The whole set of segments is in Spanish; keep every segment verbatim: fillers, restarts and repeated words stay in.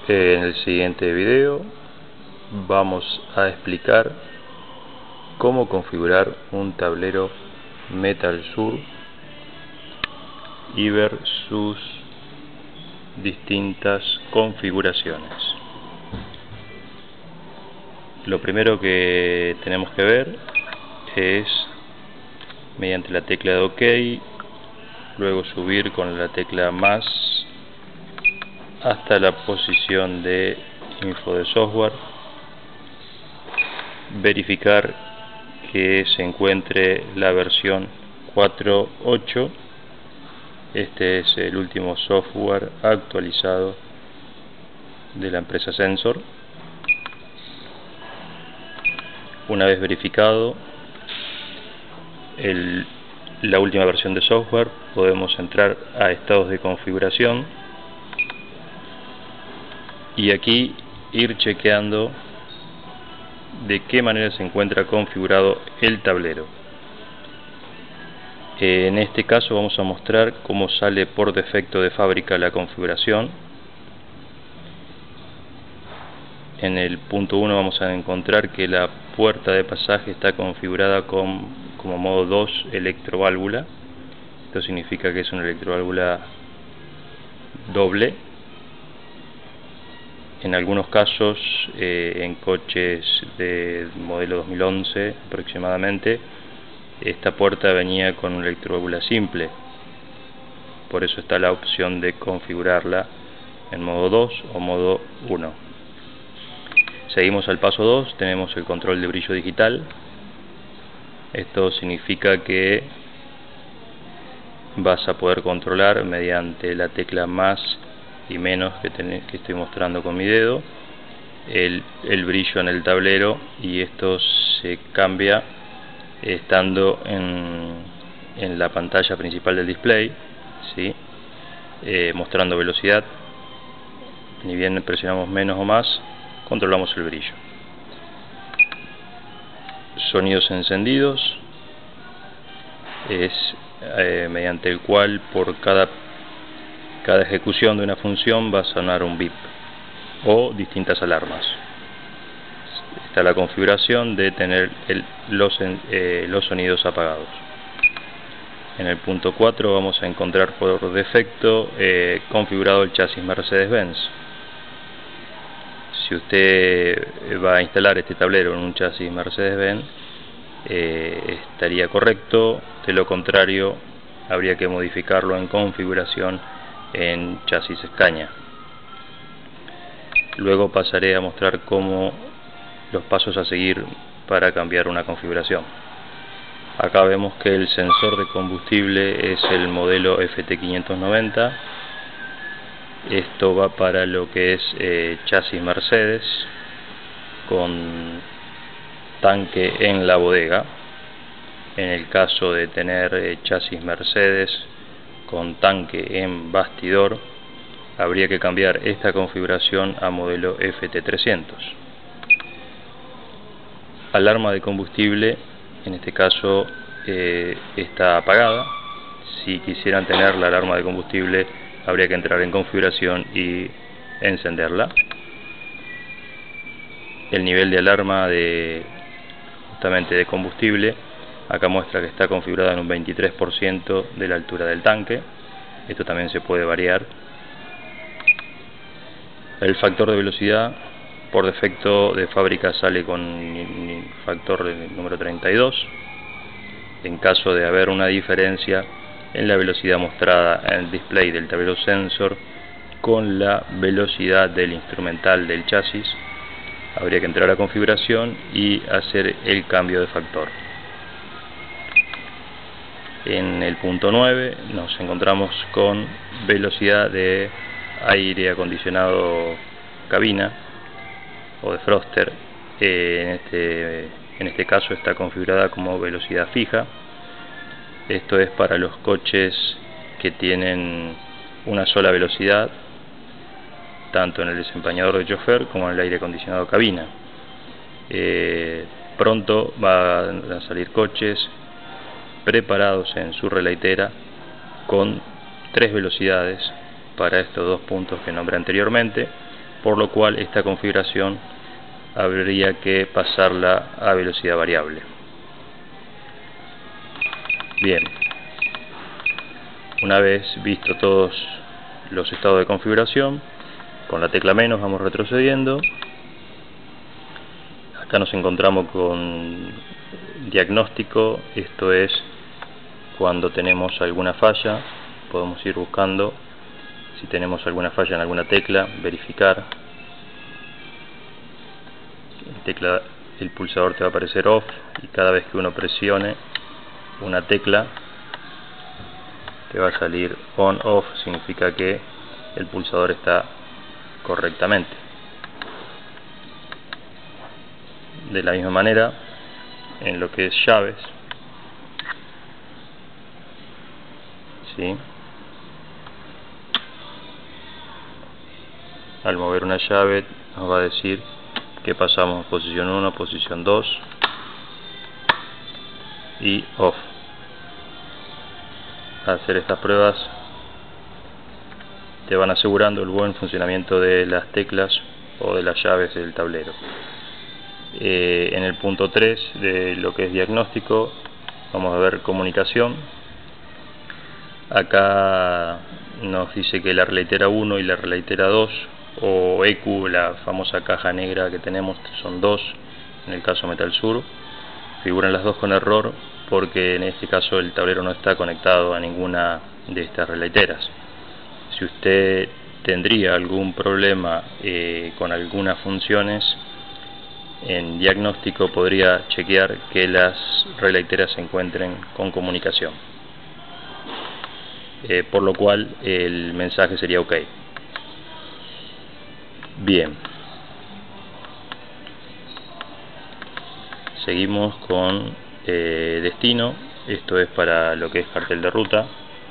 En el siguiente video vamos a explicar cómo configurar un tablero Metal Sur y ver sus distintas configuraciones. Lo primero que tenemos que ver es, mediante la tecla de OK, luego subir con la tecla más hasta la posición de info de software, verificar que se encuentre la versión cuatro punto ocho. Este es el último software actualizado de la empresa Sensor. Una vez verificado el, la última versión de software, podemos entrar a estados de configuración y aquí ir chequeando de qué manera se encuentra configurado el tablero. En este caso vamos a mostrar cómo sale por defecto de fábrica la configuración. En el punto uno vamos a encontrar que la puerta de pasaje está configurada con, como modo dos electroválvula. Esto significa que es una electroválvula doble. En algunos casos, eh, en coches de modelo dos mil once aproximadamente, esta puerta venía con una electroválvula simple. Por eso está la opción de configurarla en modo dos o modo uno. Seguimos al paso dos, tenemos el control de brillo digital. Esto significa que vas a poder controlar mediante la tecla más y menos que, ten, que estoy mostrando con mi dedo el, el brillo en el tablero, y esto se cambia estando en, en la pantalla principal del display, ¿sí? eh, mostrando velocidad. Ni bien presionamos menos o más, controlamos el brillo. Sonidos encendidos es eh, mediante el cual por cada cada ejecución de una función va a sonar un bip o distintas alarmas. Está la configuración de tener el, los, eh, los sonidos apagados. En el punto cuatro vamos a encontrar por defecto eh, configurado el chasis Mercedes-Benz. Si usted va a instalar este tablero en un chasis Mercedes-Benz, eh, estaría correcto. De lo contrario, habría que modificarlo en configuración en chasis Scania. Luego pasaré a mostrar cómo los pasos a seguir para cambiar una configuración. Acá vemos que el sensor de combustible es el modelo F T quinientos noventa. Esto va para lo que es eh, chasis Mercedes con tanque en la bodega. En el caso de tener eh, chasis Mercedes con tanque en bastidor, habría que cambiar esta configuración a modelo F T trescientos. Alarma de combustible, en este caso eh, está apagada. Si quisieran tener la alarma de combustible, habría que entrar en configuración y encenderla. El nivel de alarma de justamente de combustible, acá muestra que está configurada en un veintitrés por ciento de la altura del tanque. Esto también se puede variar. El factor de velocidad, por defecto de fábrica sale con factor número treinta y dos. En caso de haber una diferencia en la velocidad mostrada en el display del tablero Sensor con la velocidad del instrumental del chasis, habría que entrar a configuración y hacer el cambio de factor. En el punto nueve nos encontramos con velocidad de aire acondicionado cabina o de Froster. Eh, en, este, en este caso está configurada como velocidad fija. Esto es para los coches que tienen una sola velocidad, tanto en el desempañador de chofer como en el aire acondicionado cabina. Eh, pronto van a salir coches preparados en su reletera con tres velocidades para estos dos puntos que nombré anteriormente, por lo cual esta configuración habría que pasarla a velocidad variable. Bien, una vez visto todos los estados de configuración, con la tecla menos vamos retrocediendo. Acá nos encontramos con diagnóstico, esto es cuando tenemos alguna falla, podemos ir buscando si tenemos alguna falla en alguna tecla, verificar. La tecla, el pulsador te va a aparecer off, y cada vez que uno presione una tecla te va a salir on off, significa que el pulsador está correctamente. De la misma manera, en lo que es llaves, ¿sí? Al mover una llave nos va a decir que pasamos a posición uno, posición dos y off. Al hacer estas pruebas te van asegurando el buen funcionamiento de las teclas o de las llaves del tablero. Eh, en el punto tres de lo que es diagnóstico vamos a ver comunicación. Acá nos dice que la reletera uno y la reletera dos, o E Q, la famosa caja negra que tenemos, son dos, en el caso Metal Sur, figuran las dos con error porque en este caso el tablero no está conectado a ninguna de estas releteras. Si usted tendría algún problema eh, con algunas funciones, en diagnóstico podría chequear que las releteras se encuentren con comunicación, eh, por lo cual el mensaje sería OK. Bien, seguimos con eh, destino. Esto es para lo que es cartel de ruta.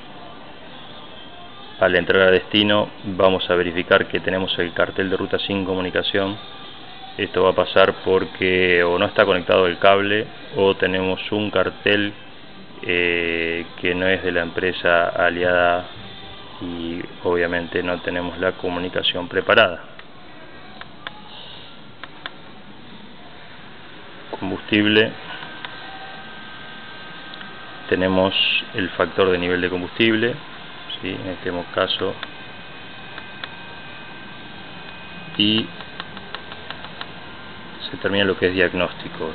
Al entrar a destino vamos a verificar que tenemos el cartel de ruta sin comunicación. Esto va a pasar porque o no está conectado el cable o tenemos un cartel eh, que no es de la empresa aliada y obviamente no tenemos la comunicación preparada. Combustible, tenemos el factor de nivel de combustible, ¿sí? En este caso, y se termina lo que es diagnóstico.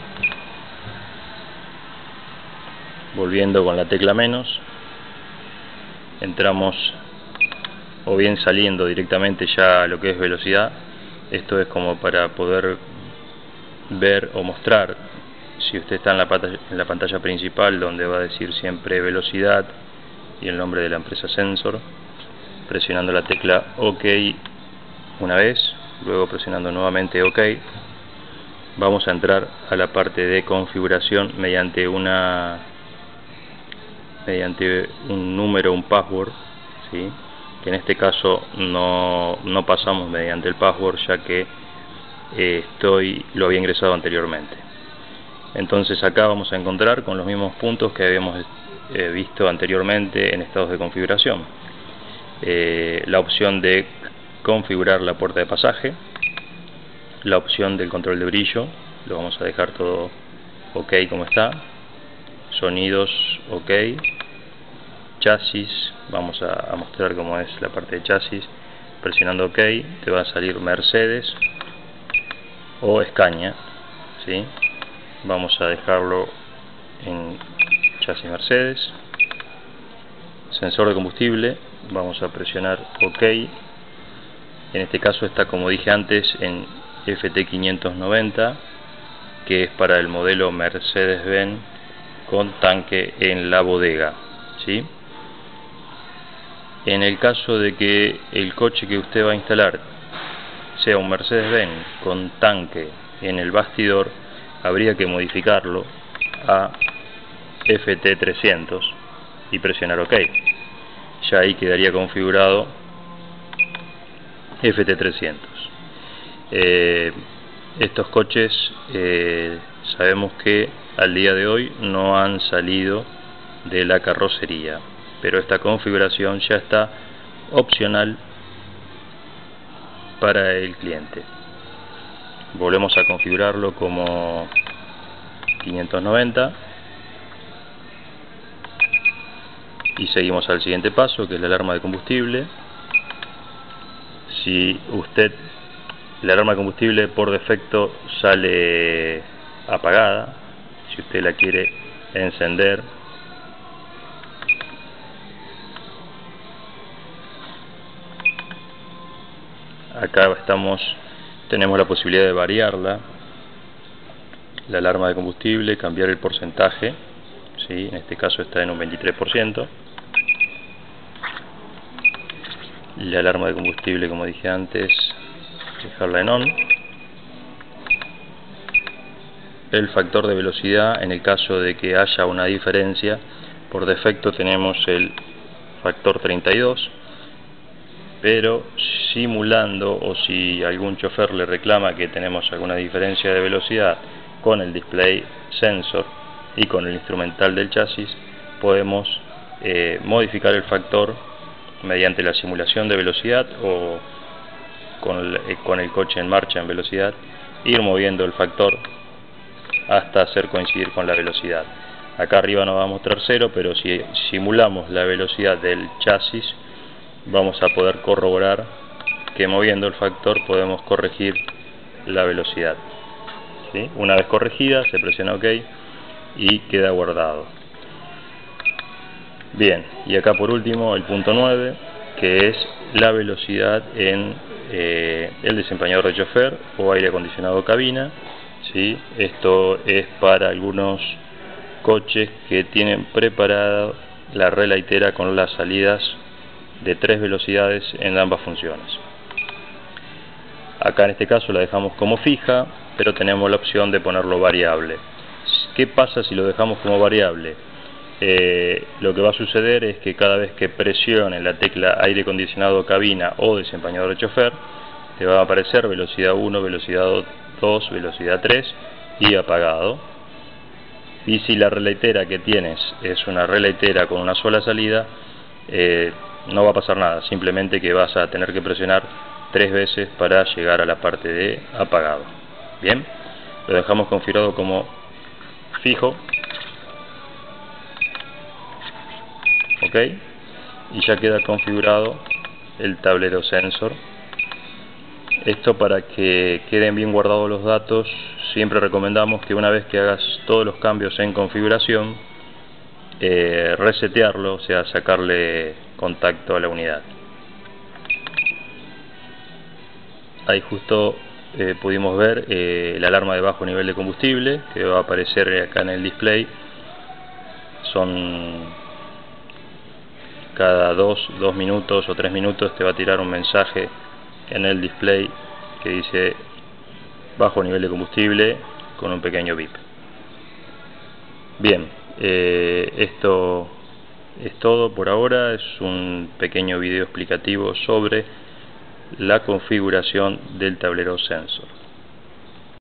Volviendo con la tecla menos, entramos o bien saliendo directamente ya a lo que es velocidad. Esto es como para poder ver o mostrar si usted está en la pantalla, en la pantalla principal, donde va a decir siempre velocidad y el nombre de la empresa Sensor, presionando la tecla OK una vez, luego presionando nuevamente OK. Vamos a entrar a la parte de configuración mediante una mediante un número, un password, ¿sí? Que en este caso no, no pasamos mediante el password, ya que eh, estoy lo había ingresado anteriormente. Entonces acá vamos a encontrar con los mismos puntos que habíamos eh, visto anteriormente en estados de configuración. Eh, la opción de configurar la puerta de pasaje, la opción del control de brillo, lo vamos a dejar todo OK como está, sonidos OK, chasis, vamos a, a mostrar cómo es la parte de chasis, presionando OK te va a salir Mercedes o Scania, ¿sí? Vamos a dejarlo en chasis Mercedes. Sensor de combustible, vamos a presionar OK. En este caso está, como dije antes, en F T quinientos noventa, que es para el modelo Mercedes-Benz con tanque en la bodega, ¿sí? En el caso de que el coche que usted va a instalar sea un Mercedes-Benz con tanque en el bastidor, habría que modificarlo a F T trescientos y presionar OK. Ya ahí quedaría configurado F T trescientos. Eh, estos coches eh, sabemos que al día de hoy no han salido de la carrocería, pero esta configuración ya está opcional para el cliente. Volvemos a configurarlo como quinientos noventa y seguimos al siguiente paso, que es la alarma de combustible. Si usted, la alarma de combustible por defecto sale apagada, si usted la quiere encender, acá estamos, tenemos la posibilidad de variarla, la alarma de combustible, cambiar el porcentaje, ¿sí? En este caso está en un veintitrés por ciento. La alarma de combustible, como dije antes, dejarla en on. El factor de velocidad, en el caso de que haya una diferencia, por defecto tenemos el factor treinta y dos, pero simulando, o si algún chofer le reclama que tenemos alguna diferencia de velocidad con el display sensor y con el instrumental del chasis, podemos eh, modificar el factor mediante la simulación de velocidad o con el, eh, con el coche en marcha en velocidad, ir moviendo el factor hasta hacer coincidir con la velocidad. Acá arriba nos va a mostrar cero, pero si simulamos la velocidad del chasis, vamos a poder corroborar que moviendo el factor podemos corregir la velocidad, ¿sí? Una vez corregida se presiona OK y queda guardado. Bien, y acá por último el punto nueve, que es la velocidad en eh, el desempañador de chofer o aire acondicionado cabina, ¿sí? Esto es para algunos coches que tienen preparada la relatera con las salidas de tres velocidades en ambas funciones. Acá en este caso la dejamos como fija, pero tenemos la opción de ponerlo variable. ¿Qué pasa si lo dejamos como variable? Eh, lo que va a suceder es que cada vez que presione la tecla aire acondicionado cabina o desempañador de chofer, te va a aparecer velocidad uno, velocidad dos, velocidad tres y apagado. Y si la relatera que tienes es una relatera con una sola salida, eh, no va a pasar nada, simplemente que vas a tener que presionar tres veces para llegar a la parte de apagado. Bien, lo dejamos configurado como fijo. OK, y ya queda configurado el tablero sensor. Esto, para que queden bien guardados los datos, siempre recomendamos que una vez que hagas todos los cambios en configuración, eh, resetearlo, o sea, sacarle contacto a la unidad. Ahí justo eh, pudimos ver eh, la alarma de bajo nivel de combustible que va a aparecer acá en el display. Son cada dos, dos minutos o tres minutos te va a tirar un mensaje en el display que dice bajo nivel de combustible con un pequeño bip. Bien, eh, esto es todo por ahora. Es un pequeño video explicativo sobre la configuración del tablero sensor.